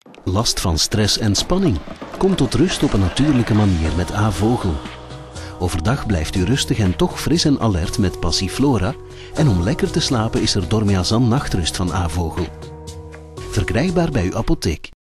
Last van stress en spanning? Kom tot rust op een natuurlijke manier met A-vogel. Overdag blijft u rustig en toch fris en alert met Passiflora en om lekker te slapen is er Dormiazan nachtrust van A-vogel. Verkrijgbaar bij uw apotheek.